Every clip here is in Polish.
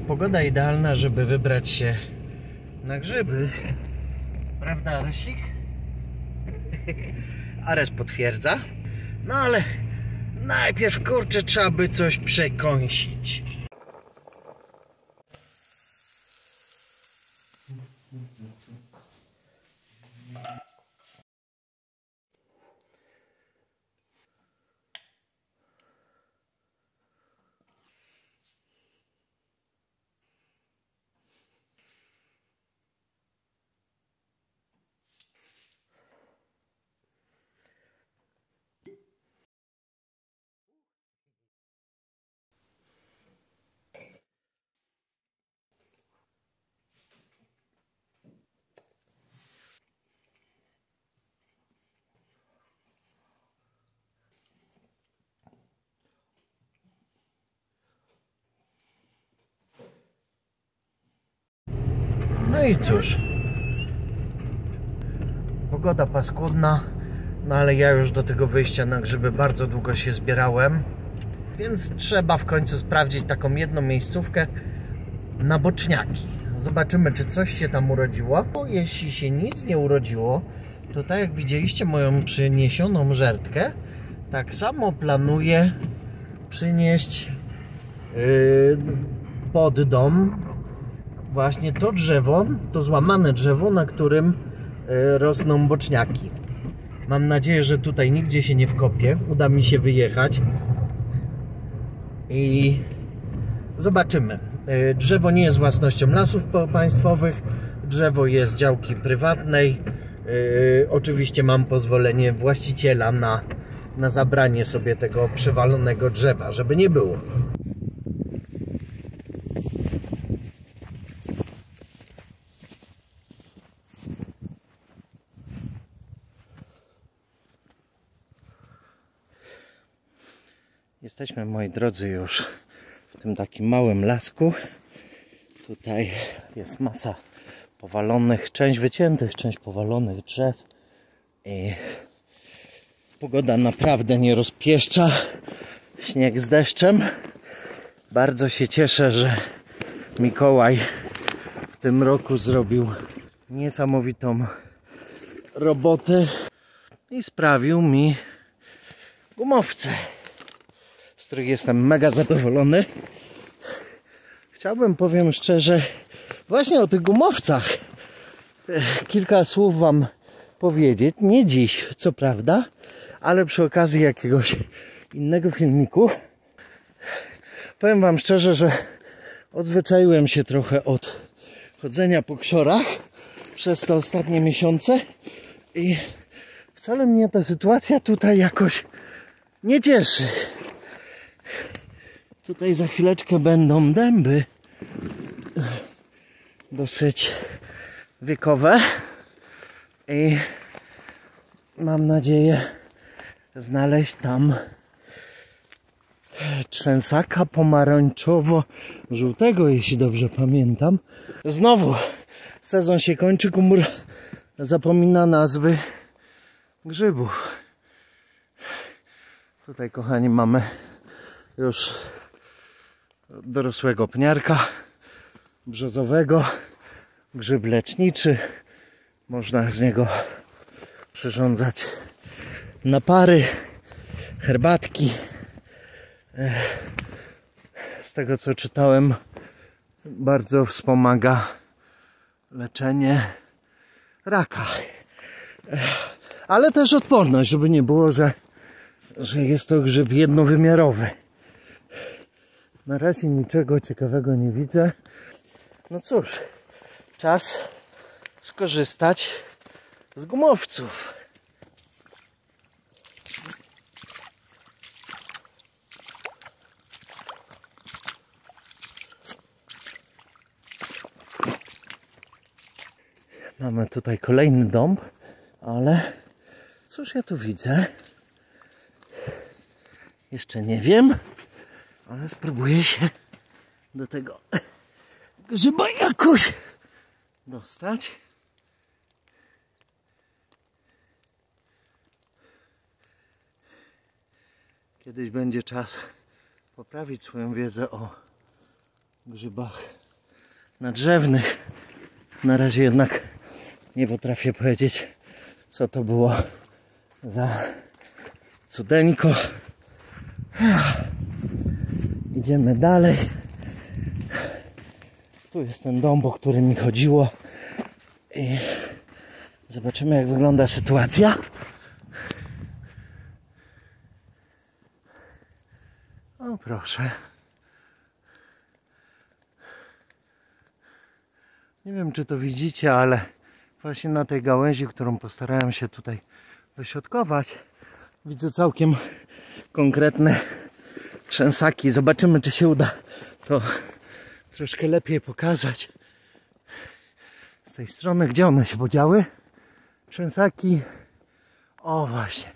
pogoda idealna, żeby wybrać się na grzyby. Prawda, Aresik? Ares potwierdza. No ale najpierw, kurczę, trzeba by coś przekąsić. No i cóż, pogoda paskudna, no ale ja już do tego wyjścia na grzyby bardzo długo się zbierałem, więc trzeba w końcu sprawdzić taką jedną miejscówkę na boczniaki. Zobaczymy, czy coś się tam urodziło. Bo jeśli się nic nie urodziło, to tak jak widzieliście moją przyniesioną żertkę, tak samo planuję przynieść pod dom właśnie to drzewo, to złamane drzewo, na którym rosną boczniaki. Mam nadzieję, że tutaj nigdzie się nie wkopię. Uda mi się wyjechać i zobaczymy. Drzewo nie jest własnością Lasów Państwowych. Drzewo jest z działki prywatnej. Oczywiście mam pozwolenie właściciela na zabranie sobie tego przewalonego drzewa, żeby nie było. Jesteśmy, moi drodzy, już w tym takim małym lasku. Tutaj jest masa powalonych, część wyciętych, część powalonych drzew. I pogoda naprawdę nie rozpieszcza. Śnieg z deszczem. Bardzo się cieszę, że Mikołaj w tym roku zrobił niesamowitą robotę i sprawił mi gumowce, z których jestem mega zadowolony. Chciałbym, powiem szczerze, właśnie o tych gumowcach kilka słów wam powiedzieć. Nie dziś, co prawda, ale przy okazji jakiegoś innego filmiku. Powiem wam szczerze, że odzwyczaiłem się trochę od chodzenia po krzorach przez te ostatnie miesiące i wcale mnie ta sytuacja tutaj jakoś nie cieszy. Tutaj za chwileczkę będą dęby dosyć wiekowe i mam nadzieję znaleźć tam trzęsaka pomarańczowo-żółtego, jeśli dobrze pamiętam. Znowu sezon się kończy, Kumur zapomina nazwy grzybów. Tutaj, kochani, mamy już dorosłego pniarka brzozowego, grzyb leczniczy. Można z niego przyrządzać napary, herbatki. Z tego, co czytałem, bardzo wspomaga leczenie raka, ale też odporność, żeby nie było, że jest to grzyb jednowymiarowy. Na razie niczego ciekawego nie widzę. No cóż, czas skorzystać z gumowców. Mamy tutaj kolejny dąb, ale cóż ja tu widzę? Jeszcze nie wiem, ale spróbuję się do tego grzyba jakoś dostać. Kiedyś będzie czas poprawić swoją wiedzę o grzybach nadrzewnych. Na razie jednak nie potrafię powiedzieć, co to było za cudeńko. Idziemy dalej. Tu jest ten dom, o który mi chodziło. I zobaczymy, jak wygląda sytuacja. O proszę. Nie wiem, czy to widzicie, ale właśnie na tej gałęzi, którą postarałem się tutaj wyśrodkować, widzę całkiem konkretne trzęsaki. Zobaczymy, czy się uda to troszkę lepiej pokazać. Z tej strony, gdzie one się podziały? Trzęsaki. O właśnie.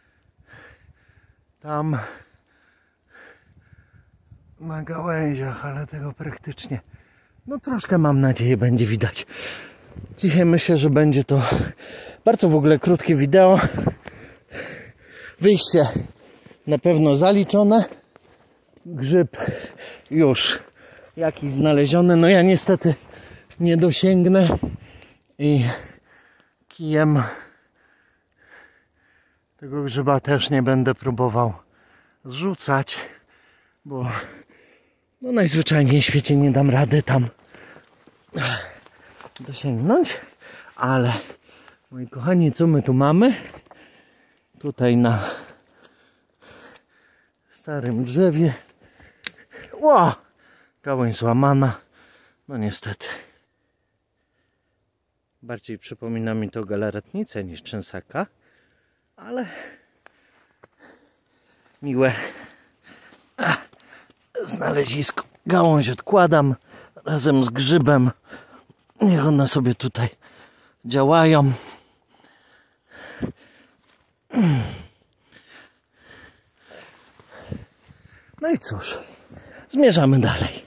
Tam na gałęziach, ale tego praktycznie no troszkę, mam nadzieję, będzie widać. Dzisiaj myślę, że będzie to bardzo w ogóle krótkie wideo. Wyjście na pewno zaliczone. Grzyb już jakiś znaleziony. No ja niestety nie dosięgnę i kijem tego grzyba też nie będę próbował zrzucać, bo no najzwyczajniej w świecie nie dam rady tam dosięgnąć. Ale moi kochani, co my tu mamy? Tutaj na starym drzewie. Ło! Gałąź złamana. No niestety. Bardziej przypomina mi to galaretnicę niż trzęsaka, ale miłe znalezisko. Gałąź odkładam razem z grzybem. Niech one sobie tutaj działają. No i cóż, zmierzamy dalej.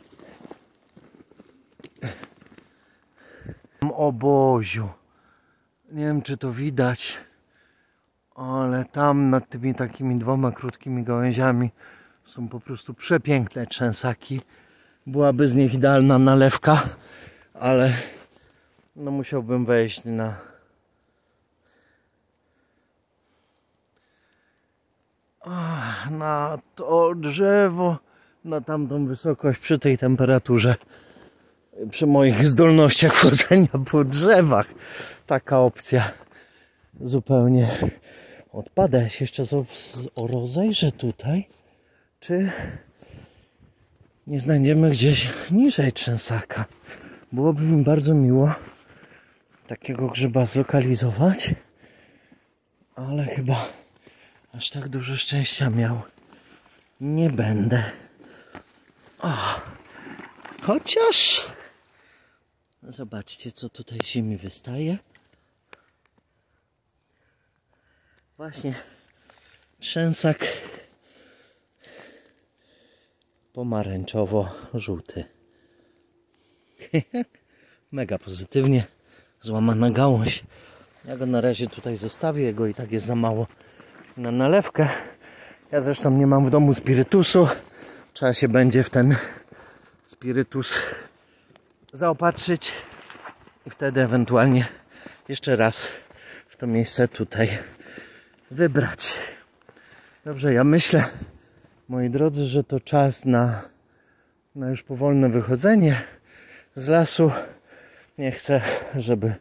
O Boziu, nie wiem, czy to widać, ale tam nad tymi takimi dwoma krótkimi gałęziami są po prostu przepiękne trzęsaki. Byłaby z nich idealna nalewka, ale no musiałbym wejść na to drzewo, na tamtą wysokość przy tej temperaturze, przy moich zdolnościach wchodzenia po drzewach. Taka opcja zupełnie odpada. Ja się jeszcze rozejrzę tutaj, czy nie znajdziemy gdzieś niżej trzęsaka. Byłoby mi bardzo miło takiego grzyba zlokalizować, ale chyba aż tak dużo szczęścia miał nie będę. O, chociaż zobaczcie, co tutaj się mi wystaje. Właśnie trzęsak pomarańczowo-żółty. Mega pozytywnie. Złamana gałąź. Ja go na razie tutaj zostawię, jego i tak jest za mało na nalewkę. Ja zresztą nie mam w domu spirytusu. Trzeba się będzie w ten spirytus zaopatrzyć i wtedy ewentualnie jeszcze raz w to miejsce tutaj wybrać. Dobrze, ja myślę, moi drodzy, że to czas na już powolne wychodzenie z lasu. Nie chcę, żeby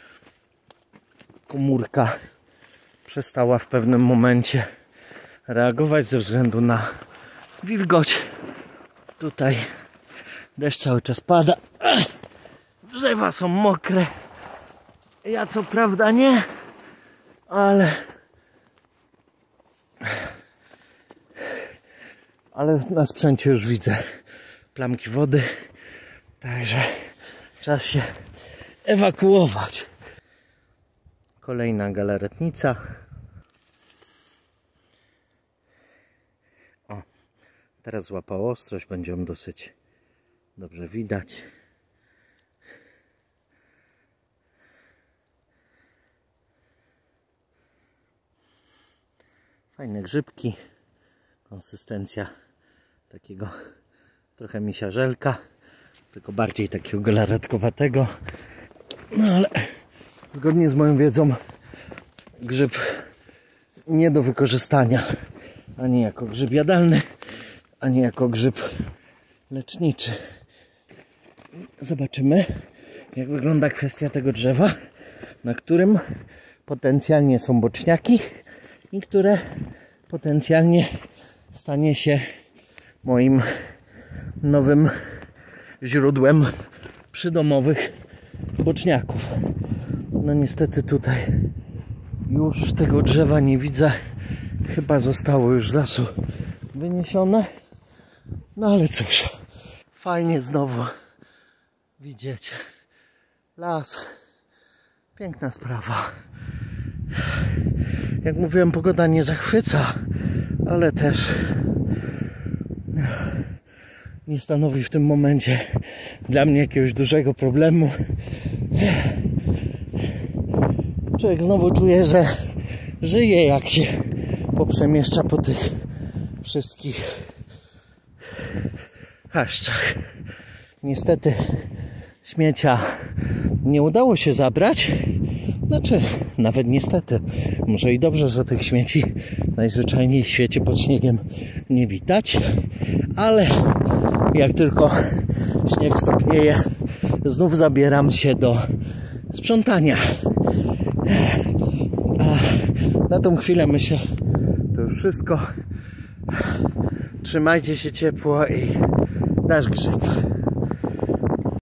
komórka przestała w pewnym momencie reagować ze względu na wilgoć. Tutaj deszcz cały czas pada. Drzewa są mokre. Ja co prawda nie, ale na sprzęcie już widzę plamki wody. Także czas się ewakuować. Kolejna galaretnica. O, teraz złapał ostrość, będzie ją dosyć dobrze widać. Fajne grzybki. Konsystencja takiego trochę misia żelka. tylko bardziej takiego galaretkowatego. No ale zgodnie z moją wiedzą grzyb nie do wykorzystania ani jako grzyb jadalny, ani jako grzyb leczniczy. Zobaczymy, jak wygląda kwestia tego drzewa, na którym potencjalnie są boczniaki i które potencjalnie stanie się moim nowym źródłem przydomowych boczniaków. No niestety tutaj już tego drzewa nie widzę. Chyba zostało już z lasu wyniesione. No ale cóż, fajnie znowu widzieć las. Piękna sprawa. Jak mówiłem, pogoda nie zachwyca, ale też nie stanowi w tym momencie dla mnie jakiegoś dużego problemu. Człowiek znowu czuje, że żyje, jak się poprzemieszcza po tych wszystkich chaszczach. Niestety śmiecia nie udało się zabrać. Znaczy, nawet niestety. Może i dobrze, że tych śmieci najzwyczajniej w świecie pod śniegiem nie widać. Ale jak tylko śnieg stopnieje, znów zabieram się do sprzątania. A na tą chwilę myślę, to już wszystko. Trzymajcie się ciepło i dasz grzyb.